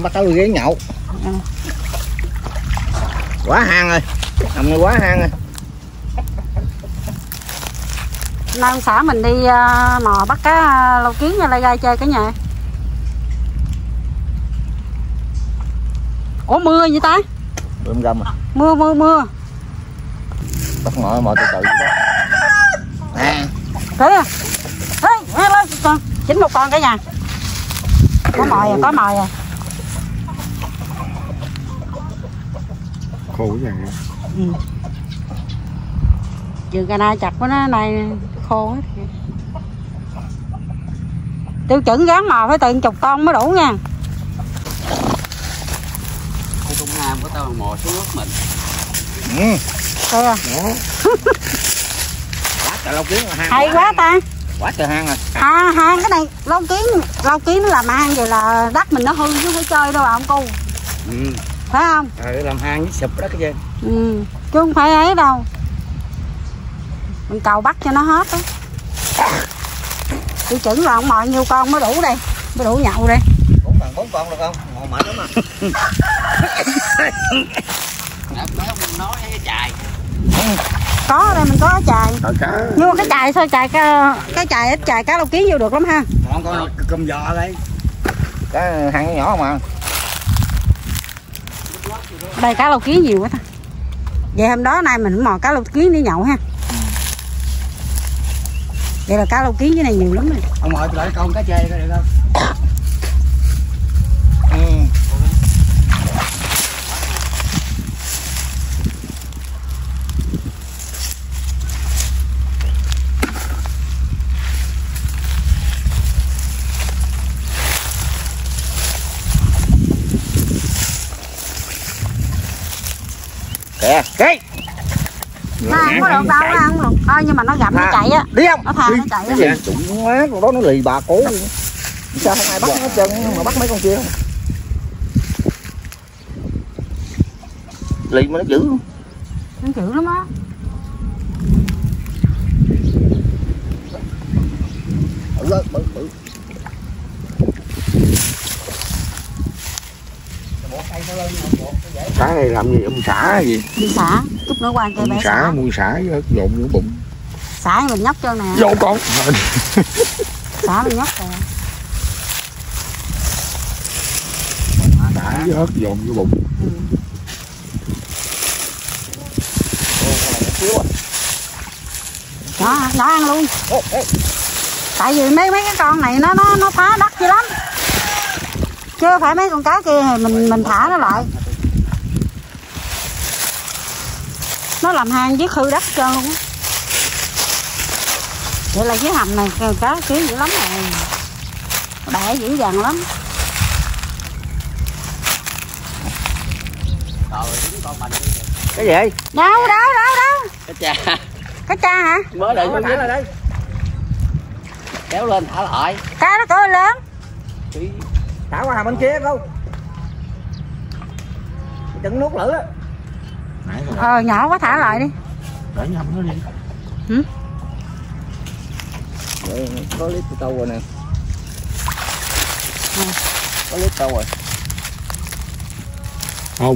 bắt cá ghế nhậu. Quá hang rồi, nằm này quá hang rồi. Nay xã mình đi mò bắt cá lau kiến nha, lai gai chơi cả nhà. Ủa mưa vậy ta? Râm râm à. Mưa. Bắt mọi từ từ đó. Nè. Kìa. Ê, lên con, chính một con cả nhà. Có mồi à. Khô cái này. Trường cà na chặt của nó này khô hết. Tiêu chuẩn gán mò phải từng chục con mới đủ nha. Cái Trung Nam của tao mò xuống nước mình. Đây à. Quá trời lau kiến hang. Hay quá ta. Quá trời hang rồi. Hang cái này lau kiến nó làm hang vậy là đất mình nó hư chứ không phải chơi đâu ông cu. Phải không? Làm hang với sụp đó cái gì. Chứ không phải ấy đâu. Mình cầu bắt cho nó hết á. Tiêu chuẩn là không mò nhiêu con mới đủ đây, mới đủ nhậu đây. 4 con được không? Ngồi mệt lắm à. Mình nói cái chài. Có ở đây mình có chài. Nhưng mà cái chài sao chài cái chài ít chài cá lau kiến vô được lắm ha. Con cầm giò đây. Cái hang nhỏ không à. Đây cá lau kiến nhiều quá ta. Vậy hôm đó nay mình mò cá lau kiến đi nhậu ha. Vậy là cá lau kiến cái này nhiều lắm rồi. Ông ngồi lại con cá chê coi được không? Kìa, cái Nó không có được đâu, nó không được. Thôi nhưng mà nó gặp nó chạy á. Đi không? Nó tha nó chạy á. Cái gì? Trụng má, con đó nó lì bà cố luôn. Sao không ai bắt nó hết trơn mà bắt mấy con kia không? Lì mà nó dữ luôn. Nó dữ lắm á. Bự. Cá này làm gì? Ông xả gì? Đi xả, chút nữa qua cây bé xả. Muôn xả với dồn vô bụng. Xả mình nhóc trơn nè. Vô con. Xả mình nhóc rồi. Xả với ớt dồn vô bụng. Nhỏ ăn luôn. Tại vì mấy cái con này nó phá đất dữ lắm. Chứ phải mấy con cá kia thì mình thả nó lại. Nó làm hang với khư đất trơn luôn á. Vậy là dưới hầm này cá kiến dữ lắm rồi. Nó đẻ dữ dằn lắm. Cái gì? Đâu. Cái cha. Cá cha hả? Mới lại xuống dưới là đây. Kéo lên thả lại. Cá nó cỡ lớn. Thả qua hầm bên kia không? Đừng nuốt lửa á. Nhỏ quá thả lại đi. Để nhầm nó đi. Vậy, có clip của tao rồi nè. Có clip tao rồi. Không.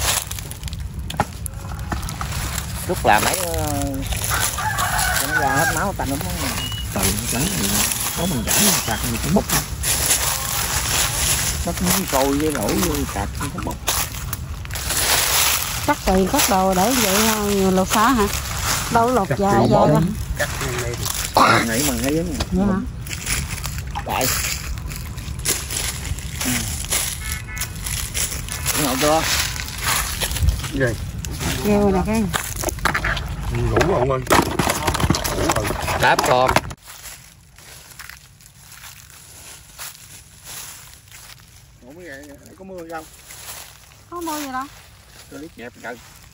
Rút làm mấy nó ra hết máu tanh lắm. Từ cái này có mình chảy sạc mình cũng bốc. Bắt miếng côi với nổi vô sạc không có bốc. Cắt tùy cắt đồ để vậy lột xả hả? Đâu lột dài ra. Cắt ngay đi. Nghĩ mà ngay giống Vậy hả? Tại. Ngậu chưa? Gì? Kêu nè cái. Ngủ ông ơi. Ngủ rồi. Đáp con. Ngủ mới vậy, có mưa không? Có mưa gì đâu? Cho lít nhẹp cần.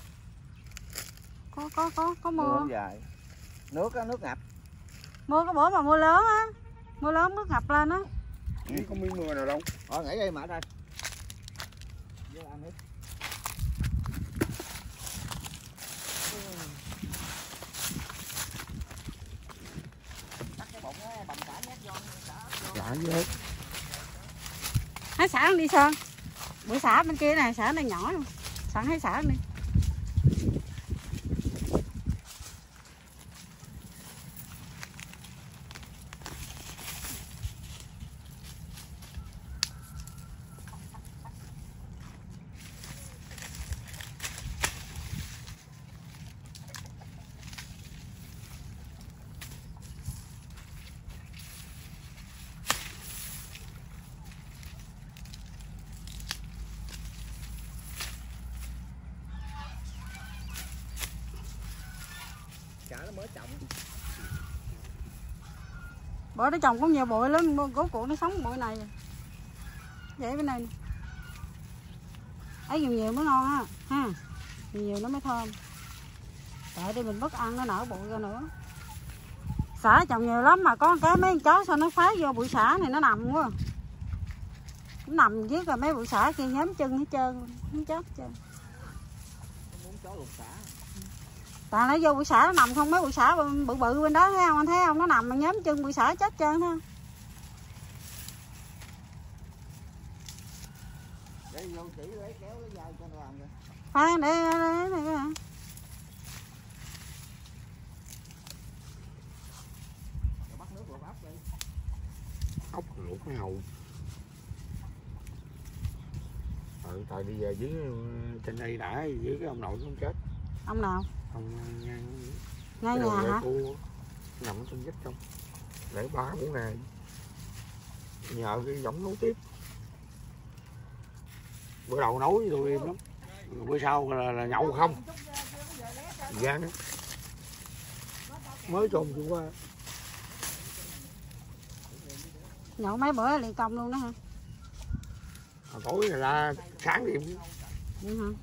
Có mưa. Mưa dài. Nước á, nước ngập. Mưa có bữa mà mưa lớn á. Mưa lớn nước ngập lên á. Có miếng mưa nào đâu. Nghỉ đây mà đây. Với ăn hết. Xả với ớt. Hái xả đi Sơn. Bữa xả bên kia này, xả này nhỏ luôn. Sẵn hay xả đi. Chả nó mới trồng. Bữa nó trồng có nhiều bụi lắm, gỗ cụ nó sống bụi này. Vậy bên này nè. Ấy nhiều nhiều mới ngon ha. Ha. Nhiều nhiều nó mới thơm. Đợi đi mình bắt ăn nó nở bụi ra nữa. Xả trồng nhiều lắm mà có cái mấy con chó sao nó phá vô bụi xả này nó nằm quá. Nó nằm dưới rồi mấy bụi xả kia nhóm chân hết trơn, không chết trơn. Muốn chó lục xả. Tại nó vô bụi xả nó nằm không, mấy bụi xả bự bự bên đó thấy không, anh thấy không, nó nằm mà nhóm chân bụi xả chết trơn thôi. Để vô chỉ lấy kéo lấy dao cho nó làm kìa. Khoan để này kìa. Bắt nước lột ốc đi. Ốc luộc cái hầu. Tại đi về dưới trên đây đã, dưới cái ông nội cũng chết. Ông nào? Ông Ngay nhà hả? Cô nằm trong vách trong để 3-4 ngày nhờ cái giọng nấu tiếp. Bữa đầu nấu với tôi im lắm, bữa sau là nhậu không gian đó. Mới chôn vừa qua Nhậu mấy bữa liền công luôn đó hả? tối là ra sáng đêm. Ừ hả?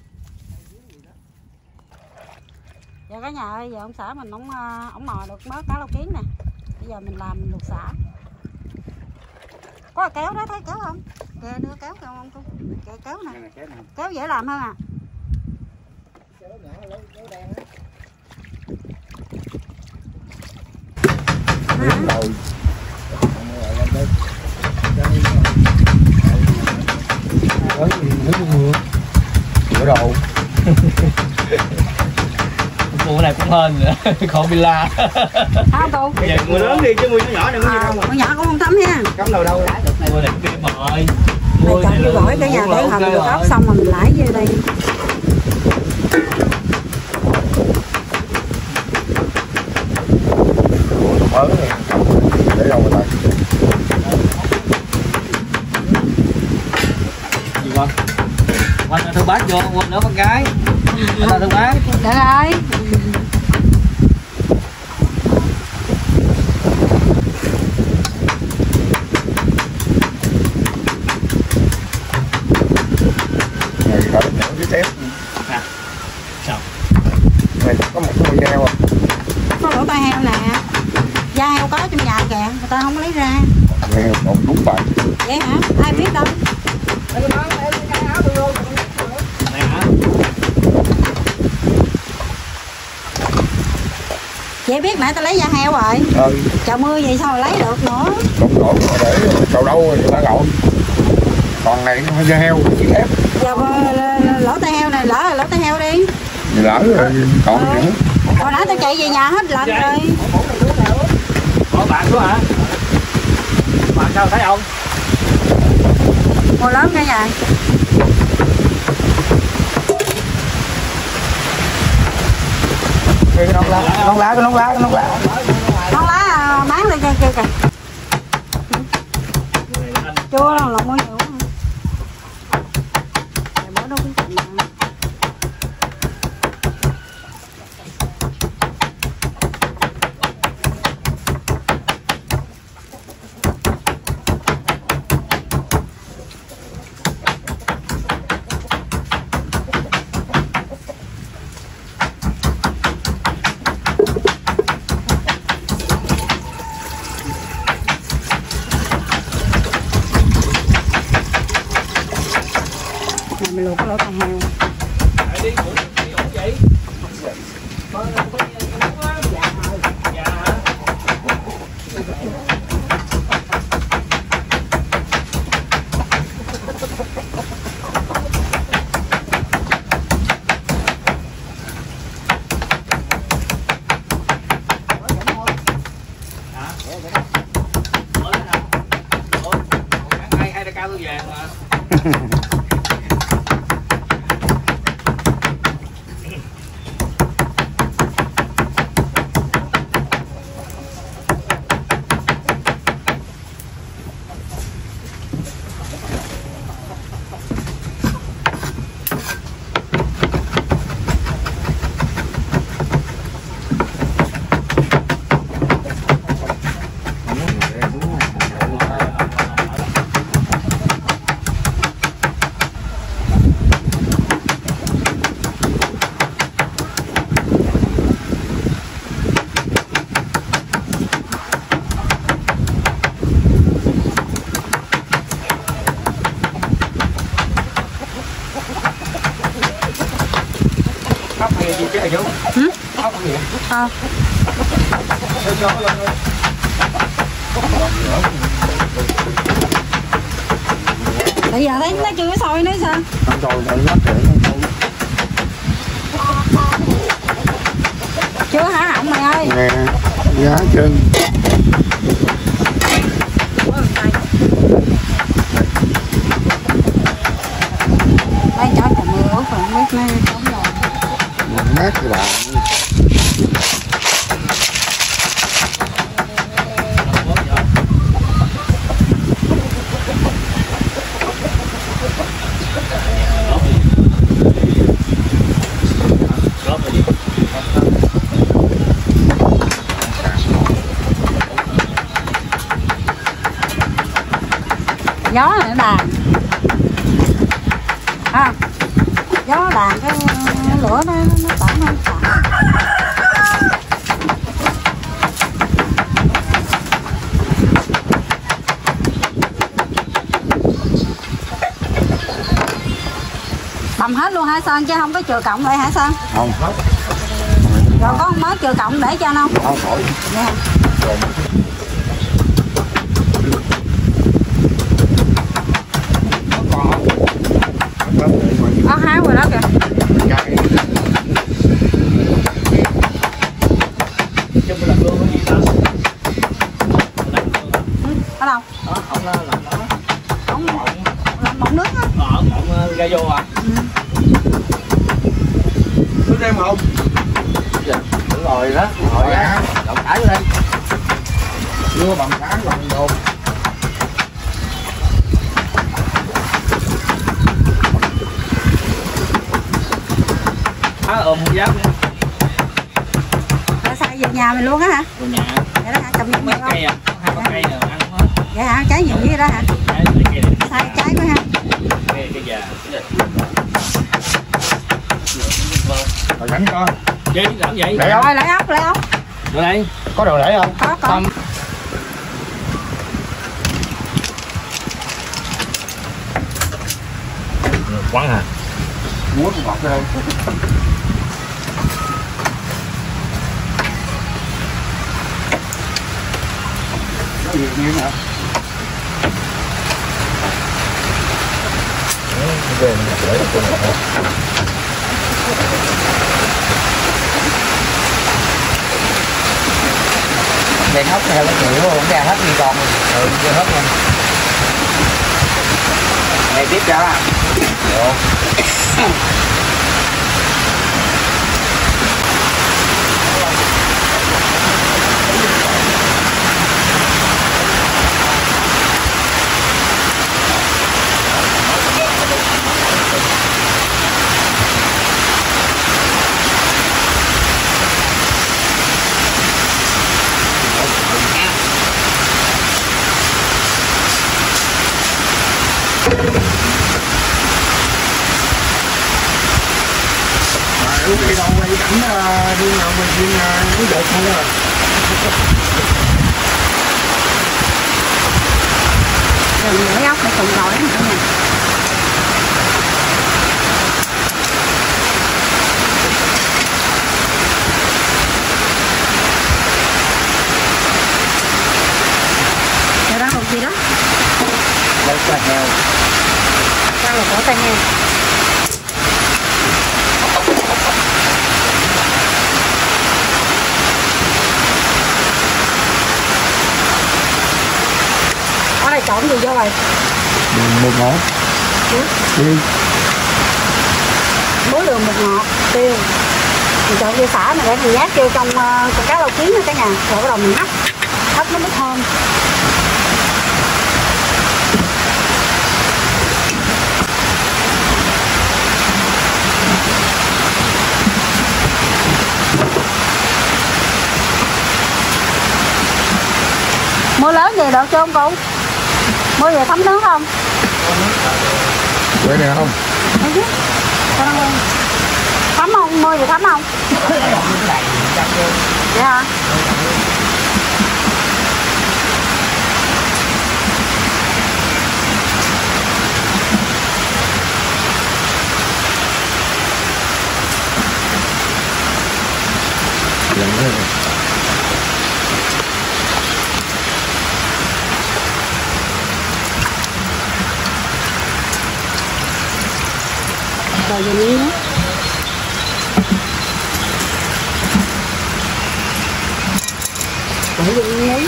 Giờ cả nhà ơi, giờ ông xã mình ổng mò được mớ cá lau kiến nè. Bây giờ mình làm luộc xả. Có kéo đó, thấy kéo không? Kìa đưa kéo kìa không cô? Kìa kéo nè. Kéo dễ làm hơn à? Kéo nhỏ lấy kéo đen á. Rồi. Bữa đầu Mùa này cũng hơn nữa. Còn villa. Không cô? Vậy mùa lớn đi chứ mùa nhỏ này có gì đâu mà. Mùa nhỏ cũng không thấm ha. Cắm đầu đâu lái được này. Mùa này cũng bị bội. Này chọn như gỏi cả nhà để hầm được ốc xong rồi mình lãi vô đây. mới này để đâu mà Gì con? Quanh là thương bác vô, quanh nữa con gái. Quanh là thương bác. Được rồi. này có một con heo à? Có lỗ tai heo nè. Da heo có trong nhà kìa, người ta không có lấy ra. Heo một đúng vậy. Vậy hả? Ai biết đâu. Này hả? Chị biết nãy ta lấy da heo rồi. Trời mưa vậy sao mà lấy được nữa. Đổ đổ để cầu đâu rồi người ta gọi. Còn này nó da heo chỉ ép. Giờ lỗ tai heo này, lỡ lỗ tai heo đi. Lỡ rồi còn gì nữa. Hồi nãy tao chạy về nhà hết lần rồi. Có bạn nữa hả? Bạn sao thấy không? Mùa lớn cả nhà. Cái nón lá Bán lên kia kìa. Chua đâu, lòng mua nhiều. Bữa đâu cũng chịu mà. Mình luộc cái lỗ tai heo. Ốc này gì chứ hả chú? Ốc gì? Bây giờ thấy nó chưa sôi nữa sao? Không rồi, đợi lát để Chưa hả hỏng mày ơi? nè, giá chân. Đây cho cả mưa ướt rồi không biết nay sống rồi. Mát các bạn. Gió này nó đàn à, gió đàn cái lửa nó tản lên tản. Bầm hết luôn hả Sơn chứ không có chừa cộng lại hả Sơn? Không hết. Rồi có không mới chừa cộng để cho không? Không khỏi. Dạ. Có háo rồi đó kìa. Ở đâu? Không làm đó. Không làm bọng nước á. Mộng ra vô à? Nước đem không? Đúng rồi đó, rồi á, đậu thả vô đây. Chưa bằng tháng rồi đồ. Ôm giáp nữa. Ở xay về nhà mình luôn á hả? Vô nhà. Vậy đó hả? Cầm Mấy nhận cây à? 2-3 cây rồi ăn hết. Vậy hả? Trái nhiều như đó hả? Cây này. Xay trái nữa ha? Cây già. Rồi đánh coi. Chứ làm vậy? Để không? Rồi lấy ốc, lấy ốc. Vô đây. Có đồ để không? Có. Quán hả? Muối con ngọt đây. Có gì nghe hả? Đèn hốc theo cái kiểu không ra hết đi con. Ừ, ra hết luôn. Này tiếp ra à? Được. Lúc đi đâu quay cảnh đi nào mình đi cái dột không rồi. Rồi lấy ốc để cùng rồi đó mọi người. Rồi đó còn gì đó? Lấy cho heo. Rau là cổ tay heo. Ở đây trộn gì vô rồi? Một ngõ. Muối đường bột ngọt, tiêu. Mình chọn dưa xả mình để mình nhát vô trong con cá lau kiến nữa cả nhà. Rồi bắt đầu mình hấp nó mới thơm. Mưa lớn về được chưa không cô? Mưa về thấm nước không? Quay nè không? Thấy chứ? Thấm không? Mưa về thấm không? Dạ hả? Rồi về miếng nhé. Để vô miếng muối.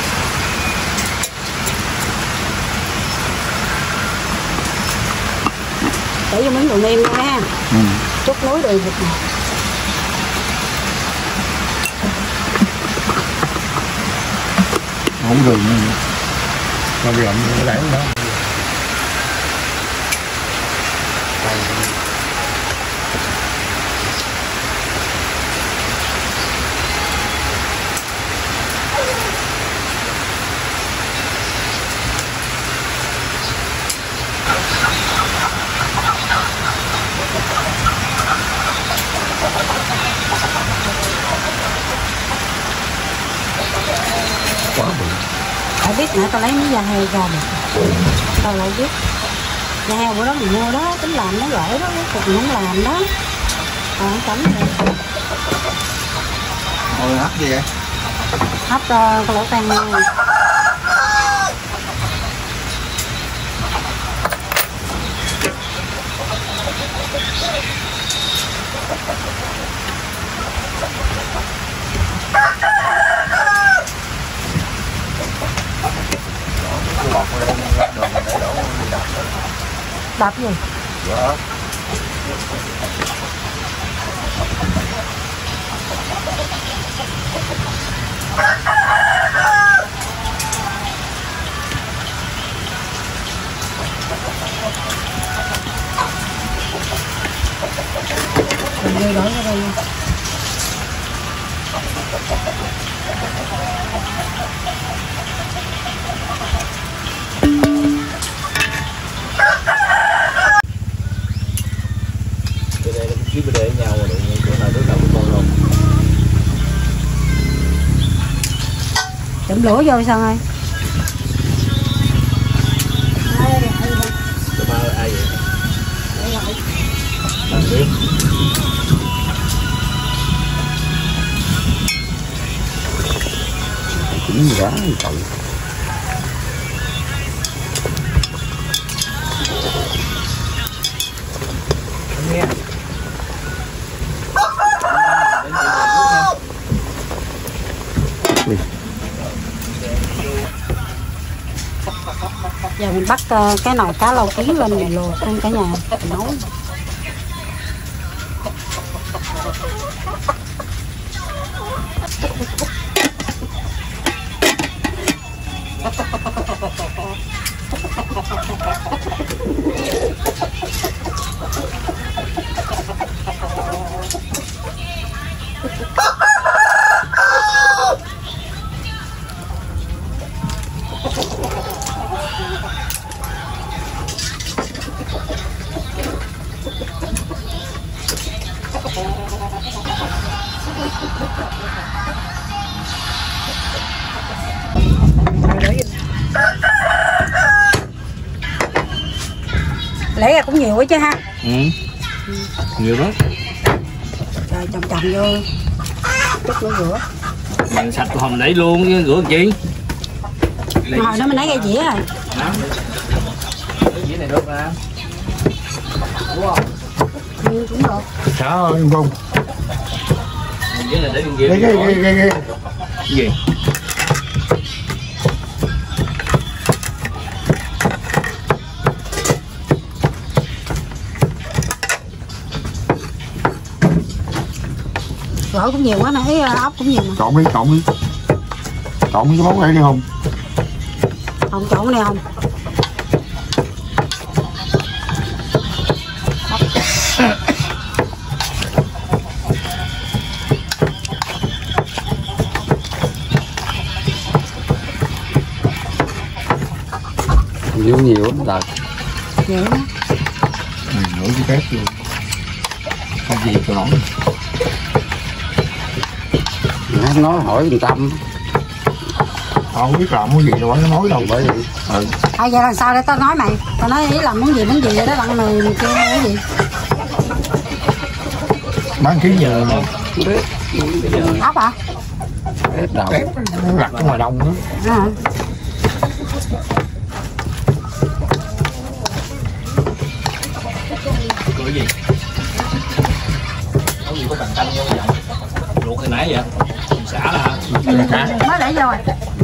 Để vô miếng đường nêm nha. Chút muối đều bột ngọt. Không gừng nữa. Cho gừng nó đẩy đó. Quá bự. Phải biết nãy tao lấy miếng da heo ra được. Tao lại biết. Da heo bữa đó mình mua đó, tính làm nó gỡ đó, cuộc mình không làm đó. Không cấm rồi. Ôi hấp gì vậy? Hấp con lẩu tang nha. Đập gì? Dạ. Mình đi đổi ra đây nha. Chứ để ở nhau rồi chỗ nào đứa nào cũng con luôn. Chấm lửa vô sao ơi? Tụi ba ai vậy? Bạn biết. Cũng giá cậu. Nghe. Giờ mình bắt cái nồi cá lau kiến lên mình luộc luôn cả nhà, mình nấu. Lấy ra cũng nhiều quá chứ ha. Nhiều lắm. Rồi chồng vô chút nữa rửa. Mình sạch hòm lấy luôn chứ rửa làm chi. Hồi đó mình lấy cái dĩa rồi. Cái dĩa này được nè. Đúng không? Cũng được. Sao em không? Dĩa này để con dĩa. Cái gì? gỏi cũng nhiều quá nè, ốc cũng nhiều nè. Trộn đi trộn cái món này đi không? Không trộn cái này không. Nhiều lắm trời. Nhiều lắm. Nửa cái tép luôn. Không gì cho nổi. Nói hỏi người Tâm. Tao không biết làm cái gì đâu nó nói đâu bởi vậy. Vậy lần sau để tao nói mày. Tao nói ý làm muốn gì vậy đó, lần này kêu cái gì. Bán ký giờ mà. Ốc hả? Tép đầu. Tép nó lặt ở ngoài đông nữa. À. Cái gì? Có gì có cần canh vô vậy? Luộc hồi nãy vậy? Xả là hả? Mới để vô rồi.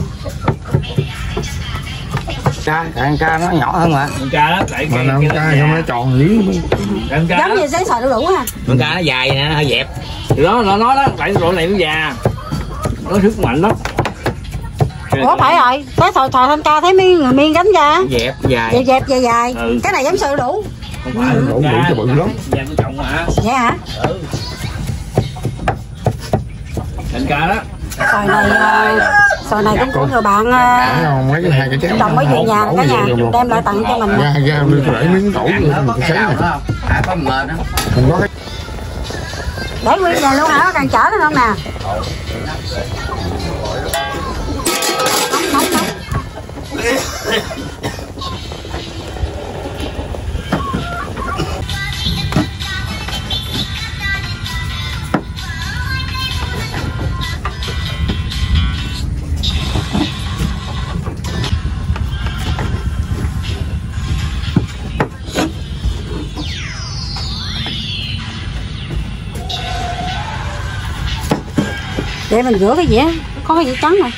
Ăn ca nó nhỏ hơn mà. Ăn ca đó, tại mà ăn ca không nó tròn dữ. Giống như giấy sợi đu đủ ha. Ăn ca nó dài nè, hơi dẹp. Thì đó nó nói đó, tại loại này nó già. Nó sức mạnh lắm. Ủa phải rồi, tới thời thanh ca thấy người miên gánh ra. Dẹp dài. Dẹp dài. Ừ. Cái này giống sợi đu đủ. Không phải đủ cho bự lắm. Dạ tôi trọng mà. Vậy hả? Ừ. Ăn ca đó. Sồi này cũng của người bạn mấy cái hai cái chén trồng mới về nhà cả nhà đem lại tặng cho mình. Ra để miếng tỏi cái xé này. Có mệt đó. Mình có cái để nguyên về luôn hả? Càng chở nó không nè. Nóng. Để mình rửa cái dĩa, có cái dĩa trắng rồi.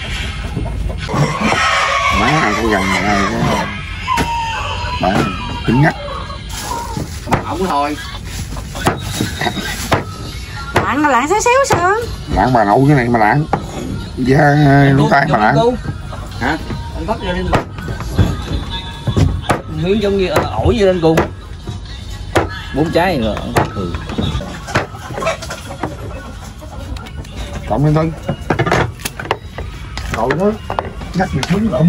má cái gần này cái cứng ngắt. Ổng thôi. Lạng xíu sao? Lạng bà nấu cái này mà lạng. Da lỗ tai mà lạng. Hả? Anh bắt ra lên. Miếng giống như ổi như lên cùng. 4 trái rồi. Cộng lên thôi. Cậu đó nhắc việc miếng lộn.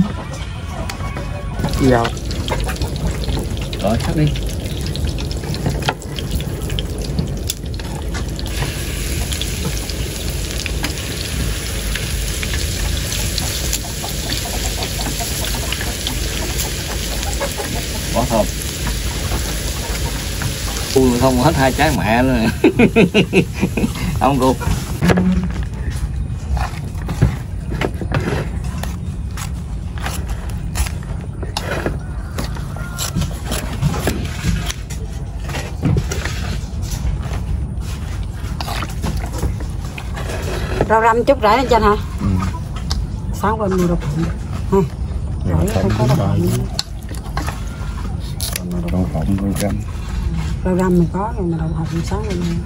Vào. Rồi cắt đi. Bỏ thơm. Không hết 2 trái mẹ nữa. Không cô. Rau răm chút rải lên trên hả? Ừ. Sáng qua mua đậu phộng. Rải không có đậu phộng. Đậu phộng rau răm. Rau răm mình có rồi mà đậu phộng sáng qua mua.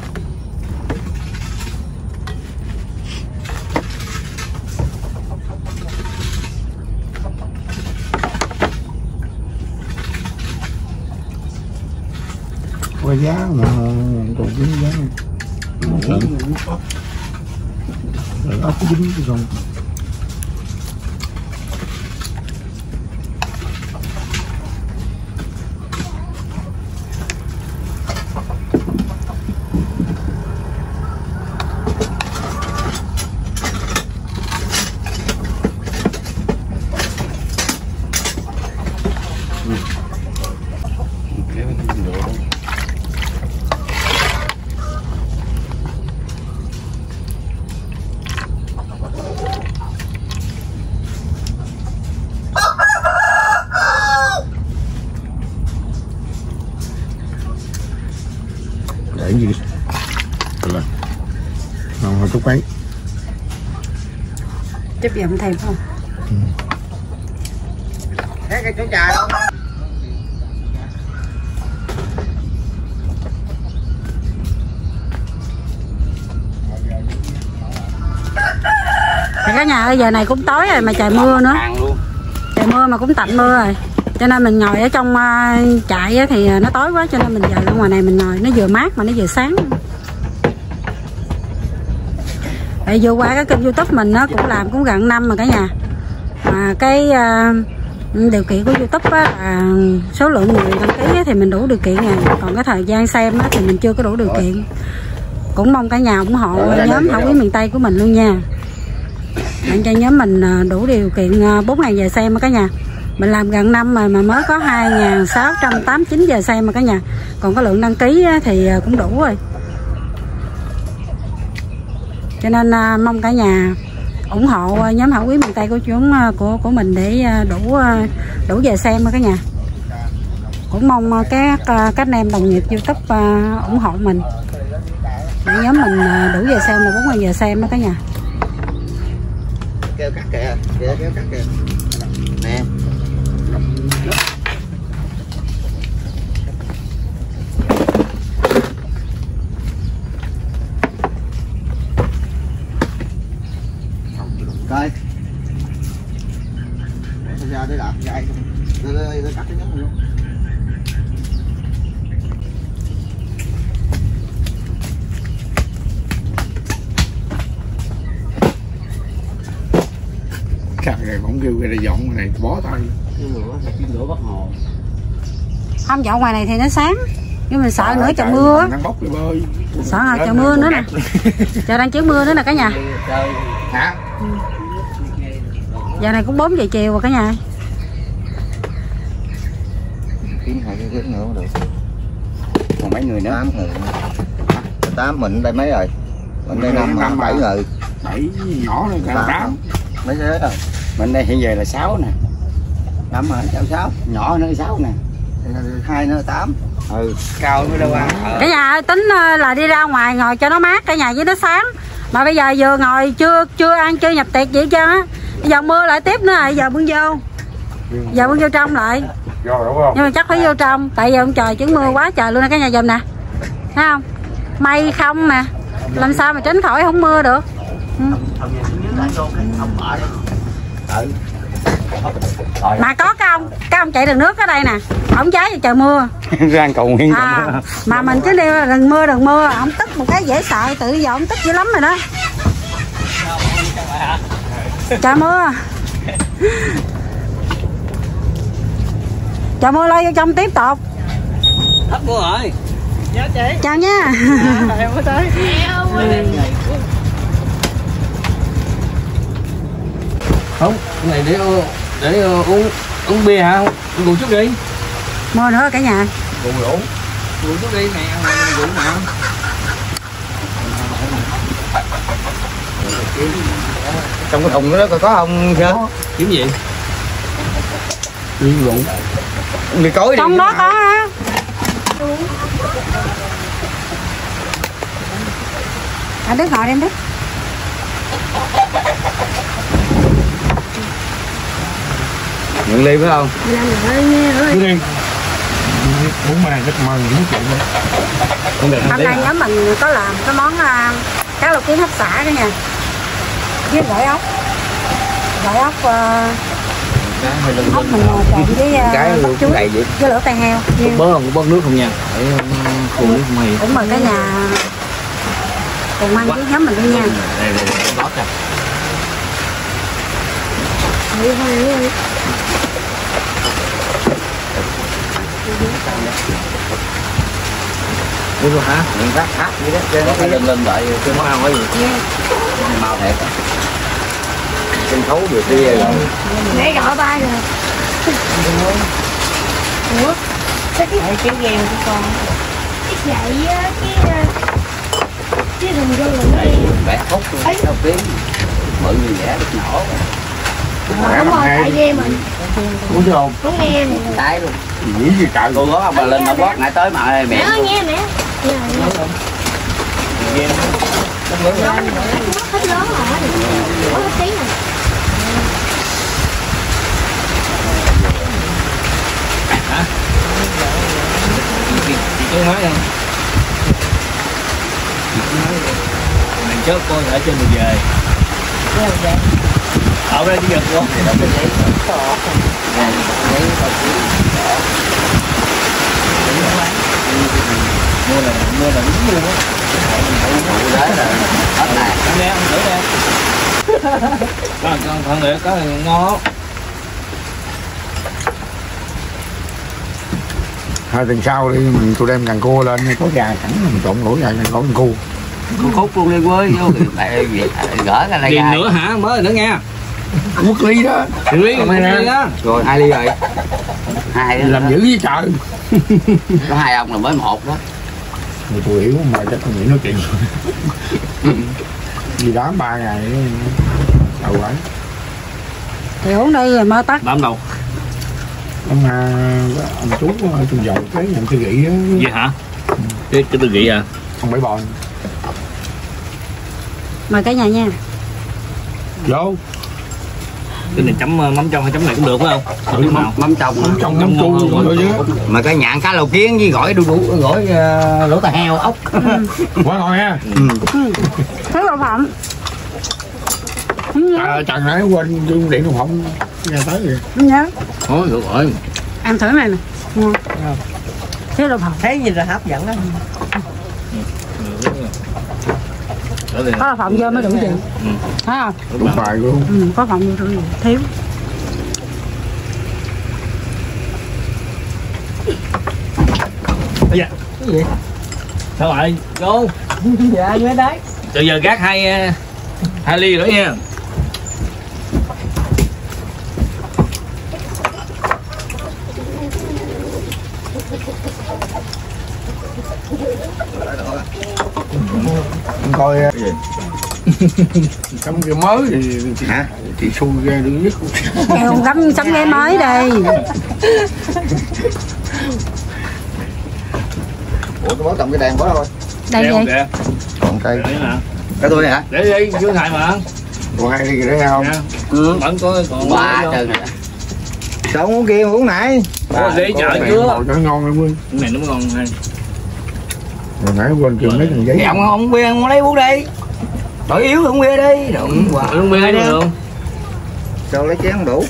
Có giá mà còn dính giá rồi ốc dính cái con. Để gì rồi ngon chút ấy Chút dặm thêm không? Thấy cái chỗ trà đâu? ơi, giờ này cũng tối rồi mà trời mưa nữa. Trời mưa mà cũng tạnh mưa rồi. Cho nên mình ngồi ở trong trại thì nó tối quá, cho nên mình vào ra ngoài này mình ngồi, nó vừa mát mà nó vừa sáng. Tại vừa qua cái kênh YouTube mình nó cũng làm cũng gần năm mà cả nhà. Mà cái điều kiện của YouTube á, là số lượng người đăng ký thì mình đủ điều kiện rồi, còn cái thời gian xem á, thì mình chưa có đủ điều kiện. Cũng mong cả nhà ủng hộ nhóm Hảo Quý miền Tây của mình luôn nha. Bạn cho nhóm mình đủ điều kiện 4.000 giờ xem cả nhà. Mình làm gần năm mà mới có 2.689 giờ xem mà cả nhà. Còn có lượng đăng ký thì cũng đủ rồi. Cho nên mong cả nhà ủng hộ nhóm Hảo Quý miền Tây của mình để đủ giờ xem cả nhà. Cũng mong các anh em đồng nghiệp YouTube ủng hộ mình để nhóm mình đủ giờ xem là 4.000 giờ xem cả nhà. Kêu cắt kìa, kéo cắt kìa. Nè. Coi. Ra để đạp dây. Để cắt cái nhánh luôn. Cắt rồi cũng kêu cái này dọn này bó tay. lửa bắt hồ. Không dọn ngoài này thì nó sáng, nhưng mình sợ nữa trời mưa á. Sợ trời mưa nữa nè. Trời đang chứa mưa nữa nè cả nhà. Hả? Giờ này cũng 4 giờ chiều rồi cả nhà. Kiếm 2 cái nữa cũng được. Còn mấy người nữa? 8 người. 8 mình đây mấy rồi? Mình đây 5 7 người. 7 nhỏ nữa cả 8. Mấy thế rồi? Mình đây hiện giờ là 6 nè. 5 hả? Cháu 6. Nhỏ nữa 6 nè. 2 nữa 8. Ừ, cao nữa đâu ăn. Cả nhà ơi, tính là đi ra ngoài ngồi cho nó mát cả nhà với nó sáng. Mà bây giờ vừa ngồi chưa ăn chưa nhập tiệc vậy chứ á. Bây giờ mưa lại tiếp nữa rồi, giờ bưng vô. Giờ bưng vô trong lại. Nhưng mà chắc phải vô trong, tại giờ ông trời chứ mưa quá trời luôn nè cả nhà dùm nè. Thấy không? Mây không mà. Làm sao mà tránh khỏi không mưa được. Mà có cái ông chạy đường nước ở đây nè, ổng cháy trời mưa Rang cầu nguyện mà mình cứ đeo đừng mưa, ổng tức một cái dễ sợ, tự giờ ổng tức dữ lắm rồi đó. Trời mưa, trời mưa lôi vô trong tiếp tục. Hết mưa rồi. Dạ chị. Chào nha. Em mới tới. Không, cái này để uống bia hả? Uống rượu trước đi. Mưa nữa cả nhà. Rượu trước đi nè, rượu mà. Trong cái thùng đó có không chưa? Kiếm gì? Rượu. Mì cối đi. Trong đó có á. Đức ngồi đi em Đức. Nhận ly phải không? Cứ đi. Muốn mà rất mừng muốn chuyện luôn. Hôm nay nhóm mình có làm cái món cá lóc kiến hấp xả đó nha. Với gỏi ốc. Gỏi ốc ốc mình trộn với bắp chuối với lửa tai heo. Bớt nước không nha. Để khô nước mì. Cũng mời cả nhà cùng ăn với nhóm mình đi nha. Đây bóp ra. Đúng rồi hả? Miệng phát vậy đó. Trên nó phải lên lại cái món ăn cái gì? Mau thiệt. Sân khấu vừa kia rồi. Để gọi ba rồi. Ủa? Sao cái chữ ghèo của con? Cái vậy á, cái đừng vô lần đi. Bẻ khúc luôn, đầu tiên. Mọi người vẽ được nhỏ. Đúng rồi, tại vì mình Uống chưa không? không nghe nè. Cái luôn. Nghĩ gì trời. Cô có bà lên bà quát ngại tới mà mẹ. Nhớ nghe mẹ. Hết lớn rồi, có hết tí nè. Hả? Chị cứ nói không? Chị cứ nói mình chốt coi ở trên đường về. ở đây giật luôn. Mua là đúng luôn á. Đấy là hết này. Ăn đi, ăn thử đi. Con nữa có ngon không? Hai tuần sau đi mình tôi đem càng cua lên có gà sẵn mình trộn lỗ gà có con cua. Con khúc luôn đi quê vô gỡ cái này Điền nữa hả? Mới nữa nha. Quốc ly đó. Ly đó. Rồi 2 ly rồi. 2 đó. Làm dữ với trời. Có 2 ông là mới 1 đó. Tôi hiểu mà chắc không nghĩ nói chuyện. Đi đám 3 ngày đâu vậy? Thì uống đi rồi mơ tắt. Đám đâu? Ông chú trong dầu cái nhận tư nghị á. Vậy hả? Cái tư nghị à? Ông Bảy Bòn. Mời cả nhà nha. Vô. Cái này chấm mắm trong hay chấm này cũng được phải không? Mắm trong. Mắm chua rồi chứ. Mà cái nhạn cá lầu kiến với gỏi đu đủ gỏi lỗ tai heo ốc. Quá ngon ha. Thế là Phạm. Chẳng nãy quên điện thoại không nghe tới vậy. Không nhớ. Ôi được rồi. Ăn thử này nè. Ngon. Thế là Phạm. Thấy nhìn là hấp dẫn đó. Có là Phạm vô mới đủ tiền. Thấy không? Đúng bài luôn. Có Phạm vô đủ tiền. Thiếu. Cái gì? Sao vậy? Cô. Dạ như đấy. Từ giờ gác hai ly nữa nha. Coi trong cái mới thì hả? Chị xui ra đứng nhất. Kêu gắm sắm ghế mới đây. Ủa tôi bó trồng cái đèn bó đâu rồi? Đây Đeo vậy. kìa. Còn cây. Để nè. Cái tôi này hả? Để đi, chưa xài mà. Còn 2 ly đấy không? Nha. Vẫn còn 3 trơn rồi. Sao không uống kia mà uống này? Có đi chợ chưa? Ngồi cho nó ngon lắm quên. Cái này nó mới ngon hay. Rồi nãy quên kêu mấy thằng giấy. Thì ông Quyên ông lấy uống đi. Đổi yếu ông Quyên đi. Đụng quả. Không biết được không? Sao lấy chén không đủ?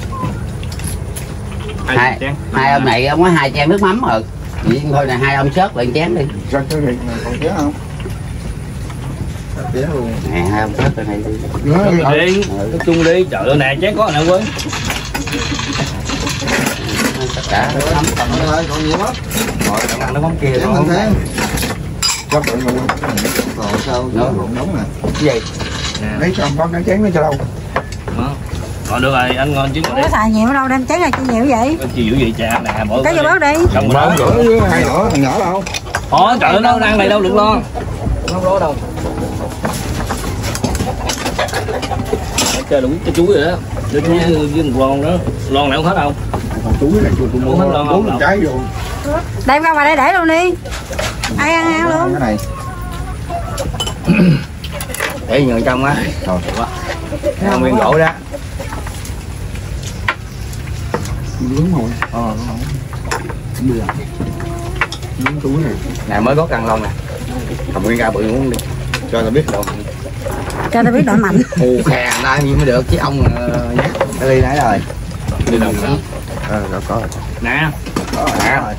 Hai ông này ông có 2 chén nước mắm rồi. Vậy thôi này 2 ông sớt lại chén đi. Sao tới đây? Còn chén không? Chén luôn. Nè 2 ông sớt lại này đi. Đi, nói chung đi, trời ơi nè, chén có nè Quyên. Tất cả nước mắm Còn thôi, còn nhiều lắm. rồi ăn nước mắm kia Chén rồi. hơn thế. Chắc rồi mà Còn sao? Ruộng đóng nè. Cái gì? lấy cho ông có cái chén nó cho đâu. Đó. Rồi được rồi, anh ngon chứ Không có xài nhiều đâu, đem chén này chi nhiều vậy. Chi dữ vậy cha nè, bỏ Cái gì bớt đi. Xong rồi Bao đó. rửa với 2 nhỏ thằng nhỏ đâu. Trời ơi, nó ăn này đâu được lo. Không có đâu. Chơi đủ cái chuối rồi đó. Cái chuối với một lon đó. Lon này không hết đâu. Còn túi này tôi mua 4 trái vô. Đem ra ngoài đây để luôn đi. Ai ăn luôn. Cái này. Để nhường trong á. Rồi. Không nguyên gỗ đó. Đúng rồi. Đúng rồi. Đúng túi này. Này mới có cần lon nè. Cầm nguyên ra bự uống đi. Cho tao biết đâu. Cho tao biết đội mạnh. Hù khè ra gì mới được chứ ông nhắc. Cái ly nãy rồi. Đi đâu nữa? Rồi có rồi. Nè. Có rồi.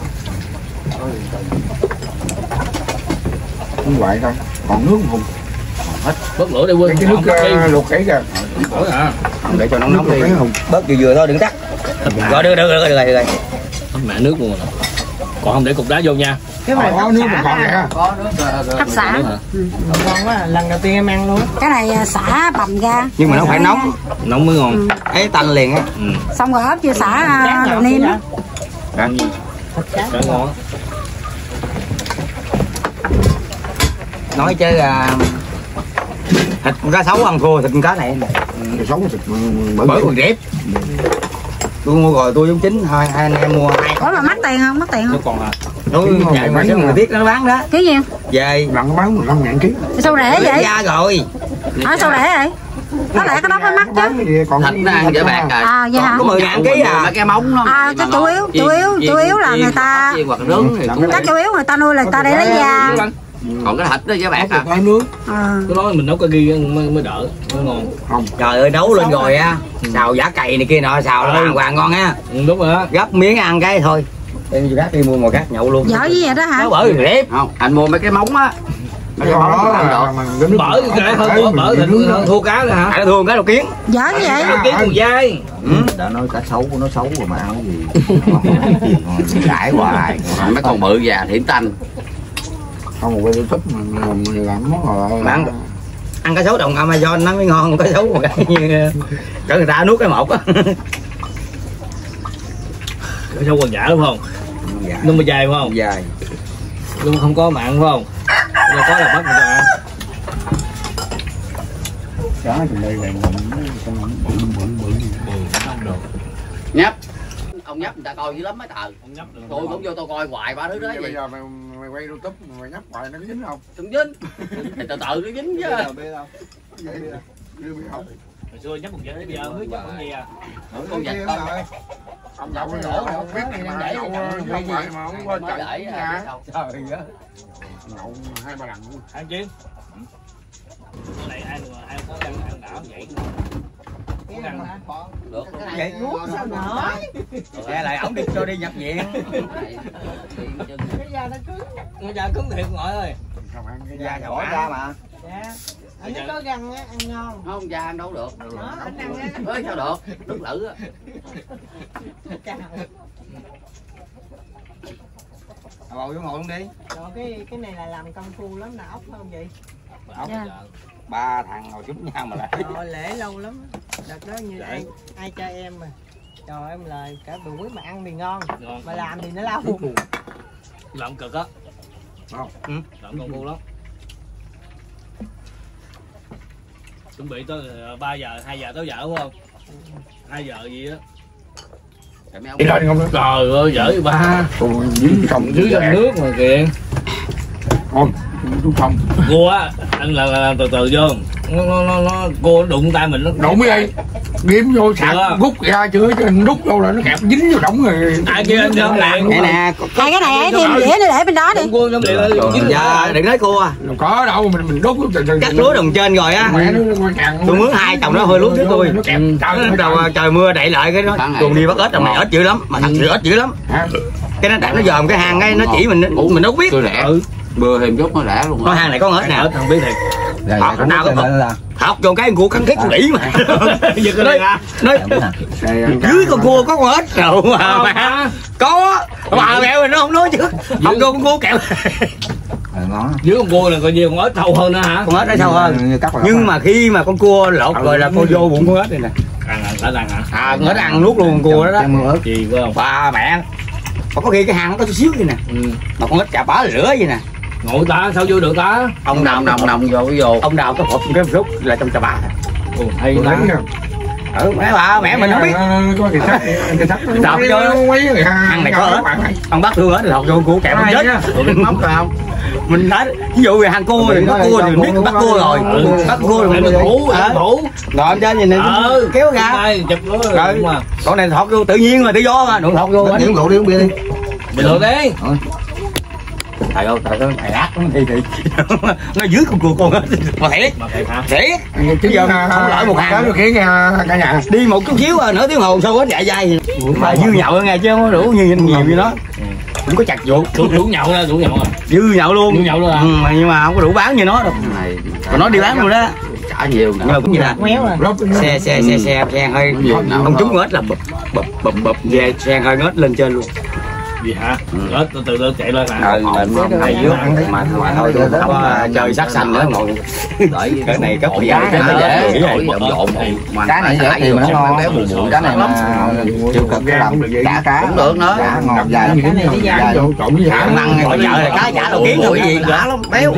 Không vậy thôi. Còn nước không? Hết. Bớt lửa đi Quyên. Cái nước luộc cái kìa. Lửa hả? Để cho nó nóng đi. Không. Bớt vừa thôi đừng tắt. Rồi được rồi. Mẹ nước luôn rồi. Còn không để cục đá vô nha. Cái này Có nước mà còn kìa. Có nước. Hấp xả. ngon quá, lần đầu tiên em ăn luôn. Cái này xả bầm ra. Nhưng mà nó phải nóng. Nóng mới ngon. Ấy tanh liền á. Xong rồi ốp chưa xả đồ niêm á. Cái ngon. Nói chứ thịt con cá sấu ăn thua thịt con cá này. Cái sống thịt Bởi còn rếp. Tôi mua rồi tôi giống chính hai anh em mua 2. Ủa mà mắc tiền không? Mắc tiền Nó không? còn à? Tôi chạy mà người biết nó bán đó. Cái gì? Về lần bán 15.000 ký. Sao rẻ vậy? ra rồi. Sao rẻ vậy? Có lẽ cái đó mới mắc chứ. Thịt nó ăn dễ bạc rồi. À vậy hả? Có 10.000 ký à. Mấy cái móng nó. À cái chủ yếu là người ta hoặc nướng thì các chủ yếu người ta nuôi là người ta để lấy da. Còn cái thịt đó với bạc à. Có nước. Cái đó mình nấu cái ghi mới đỡ, mới ngon. Không. Trời ơi nấu lên rồi á, xào giả cày này kia nọ, xào là hoàng ngon á. Đúng rồi á. Gấp miếng ăn cái thôi. Em đi khác đi mua một khác nhậu luôn. Dở gì vậy đó hả? Nó bởi rếp. Không, anh mua mấy cái móng á. Cái đó Bở cái hơn bở thịt thua cá rồi hả? Thua cá đầu kiến. Dở như vậy. Kiến còn dai. Đã nói cá sấu của nó xấu rồi mà ăn cái gì. Cãi hoài. Mấy con bự già thiển tanh. Không một cái thích mà làm món rồi. Ăn cá sấu đồng Amazon nó mới ngon, cá sấu mà cỡ người ta nuốt cái một á. Cá sấu còn giả đúng không? Nó mới dài phải không? Dài. Nhưng mà không có mạng phải không? Nếu có là bắt người ta ăn. Cá thì đây là bự. Nhấp. Ông nhấp người ta coi dữ lắm mấy tờ. Tôi cũng vô tôi coi hoài ba thứ đó. Bây giờ mày quay YouTube mày nhấp hoài nó có dính không? Không dính. Thì từ từ nó dính chứ. Hồi xưa nhấp một giây bây giờ mới nhấp con gì à? Con vịt con. Ông nhậu cái lỗ này không biết gì mà nhậu không phải mà không qua trận nha. Nhậu 2-3 lần luôn. Ăn chứ? Cái này ai có ăn đảo vậy? Được. Vậy nuốt sao nổi. Nghe lại ổng đi cho đi nhập viện. Cái da nó cứng. Nó da cứng thiệt ngoại ơi. Không ăn cái Da da nhỏ ra mà. Dạ. Anh nó có găng á, ăn ngon. Không, da ăn đâu được. Đó, anh ăn á. Ơi sao được? Nước lử á. Ngồi vô ngồi luôn đi. Rồi cái này là làm công phu lắm, là ốc không vậy? Ba thằng ngồi chút nhau mà lại. Rồi lễ lâu lắm. Đợt đó như ai cho em mà. Trời em lời cả bữa quý mà ăn thì ngon, mà làm thì nó lâu. Làm cực á. Không. Làm công phu lắm. Chuẩn bị tới 3 giờ, 2 giờ tới giờ đúng không? 2 giờ gì á. Đi lên không đó. Trời ơi, dở ba. Dính không Dưới trong nước mà kìa. Thôi, chú không. Cua á, anh là từ từ vô. Nó cua nó đụng tay mình nó. Đụng cái đây. Ghim vô sạc rút ra chưa cho rút vô là nó kẹp dính vô đống rồi. Ai kia anh không làm. Đây nè. Hai cái này ấy thêm dĩa nữa để bên đó đi. Cua trong điện dính. Dạ, đừng nói cua. Đâu có đâu, mình đốt Cắt lúa đồng trên rồi á. Mẹ nó càng. Tôi mướn 2 chồng nó hơi lúa trước tôi. Nó kẹp Trời mưa đậy lại cái nó cùng đi bắt ếch rồi mày ếch dữ lắm, mà thật sự ếch dữ lắm. Cái nó đặt nó dòm cái hang cái nó chỉ mình đâu biết. Tôi rẻ. Bừa thêm chút nó rẻ luôn. Có hang này có ếch nào không biết thiệt. Học cho cái cua cắn khét đỉ mà. Giờ cái này nói dưới con cua có con ếch đâu mà có bà mẹ mình nó không nói chứ học vô con cua kẹo. Dưới con cua là coi như con ếch sâu hơn nữa hả? Con ếch nó sâu hơn. Nhưng mà khi mà con cua lột rồi là con vô bụng con ếch này nè. Ăn hả? Con ếch ăn nuốt luôn con cua đó đó. Gì phải không? Bà mẹ. Mà có khi cái hang nó có chút xíu vậy nè. Mà con ếch chà bá lửa vậy nè. Ngồi ta sao vô được ta? Ông đào vô. Ông đào cái hộp cái rút là trong chà bá. Hay lắm. Mấy bà mẹ mình không biết. Có cái sắt Đọc vô ăn này có ếch. Ông bắt thương ếch thì học vô cua kẹo không chết. Móc rồi không? Mình nói ví dụ về hàng cua thì bắt cua thì biết bắt cua rồi. Bắt cua rồi mình thủ. Rồi em trên nhìn này kéo ra. Chụp rồi. Con này thọt vô tự nhiên mà tự do mà, đừng thọt vô. Uống rượu đi uống bia đi. Bình thường đi. Trời ơi, thầy ác lắm thì nó dưới con hết mà thiệt thiệt chứ giờ không lỡ một hàng khiến cả nhà đi một chút xíu nửa tiếng hồ sao hết dạ dai mà dư nhậu nghe chứ không có đủ như nhiều như nó không có chặt vụ Đủ nhậu ra, đủ nhậu à. dư nhậu luôn À. Nhưng mà không có đủ bán như nó đâu còn nó đi bán luôn đó Trả nhiều nhưng mà cũng như là xe hơi không trúng hết là bập về xe hơi ngớt lên trên luôn. Gì hả? Đó, từ từ chạy lên hả? Thầy dưới mà thôi trời sắc xanh nữa ngồi cái này cấp bị cái này dễ trộn cái này dễ tìm nó ngon cái này lắm chịu cực cái làm cá cũng được nữa ngọt dài trộn với ăn ngoài chợ là cá chả đầu kiến rồi cái gì đã lắm béo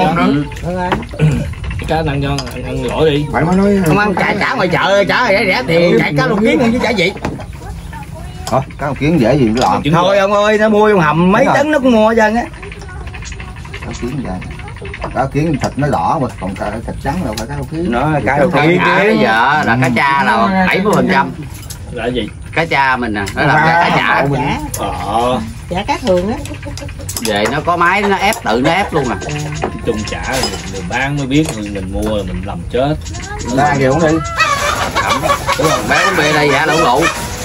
Cá ăn cho ăn gỏi đi. Phải mới nói không ăn chả ngoài chợ chả rẻ thì chạy cá đầu kiến hơn chứ chả gì. Thôi, cá kiến dễ gì nó làm. Thôi ông ơi, nó mua trong hầm mấy tấn nó cũng mua hết trơn á. Cá kiến vậy. Cá kiến thịt nó đỏ mà còn thịt trắng đâu phải cá kiến. Nó cá đầu kiến bây giờ là cá cha là 70%. Là gì? Cá cha mình nè, nó làm cá chả. Chả cá thường á. Về nó có máy nó ép, tự nó ép luôn à. Chung trả mình bán mới biết, mình mua mình làm chết. Ra kìa không đi. Bé uống bia đây dạ đậu lụ.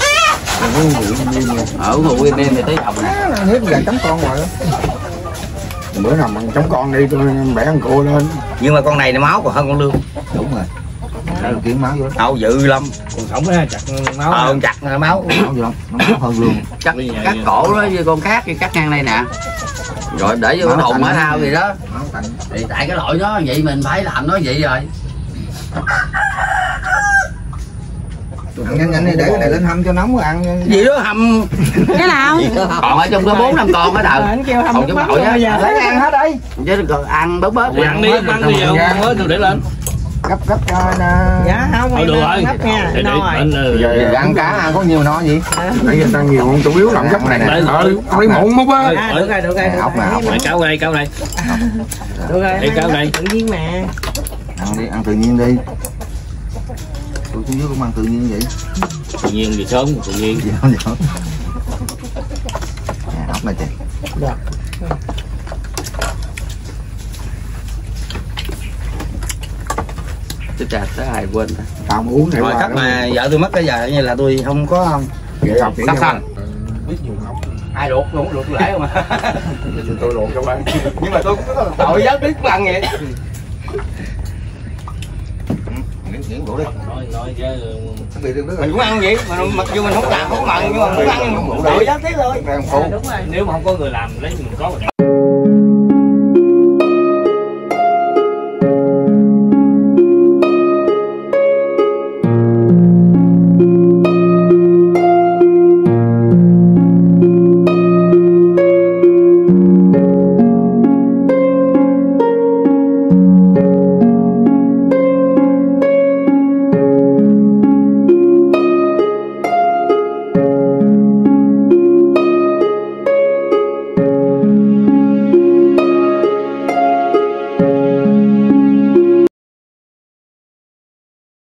Ở Nguyên đêm thì tới học nè. Hiếp gà chấm con rồi. Bữa nào mình chấm con đi tôi bẻ con cua lên. Nhưng mà con này nó máu còn hơn con Lương. Đúng rồi. Đây là kiếm máu vô. Đâu dữ lắm. Còn sống á chặt máu. Chặt máu. Máu vô. Nó máu hơn luôn. Cắt cổ đó với con khác thì cắt ngang đây nè. Rồi để vô cái thùng mỡ thao gì đó. Thì tại cái lỗi đó vậy mình phải làm nó vậy rồi. Nhanh đi để cái này lên hâm cho nóng ăn. Gì đó hầm. Cái nào? Còn ở trong có 4-5 con hết rồi. Anh kêu hầm Còn nước trong mắm nội á. bây giờ. Lấy ăn hết đi. Chứ còn ăn bớt Ăn đi vô mới tôi để lên. Gấp cho nè. Dạ không Thôi được rồi. gấp nha. Để No rồi. Giờ Ăn cá ăn có nhiều no gì? nãy giờ tăng nhiều không chủ yếu làm gấp này nè. Ăn đi muộn múc á. Được rồi, được rồi. Ốc nè, ốc. Cáo đây, cáo đây. Được rồi. Để cáo đây. Tự nhiên mà. Ăn đi, ăn tự nhiên đi. Tôi xuống dưới cũng ăn tự nhiên vậy. Tự nhiên thì sớm, tự nhiên. Gì không vậy? Ốc này chị. Chứ chà, tới ai quên. Tao uống này Rồi cách mà vợ tôi mất cái giờ như là tôi không có vậy học sắp xanh. biết dùng học. Ai luộc tôi lễ không à. Tôi luộc trong đây. Nhưng mà tôi cũng có tội giá biết ăn vậy. Miếng bổ đi. Nói chứ Mình cũng ăn vậy, mà mặc dù mình không làm không mặn nhưng mà mình cũng ăn tội giá tiếc thôi. Đúng rồi. nếu mà không có người làm lấy mình có mình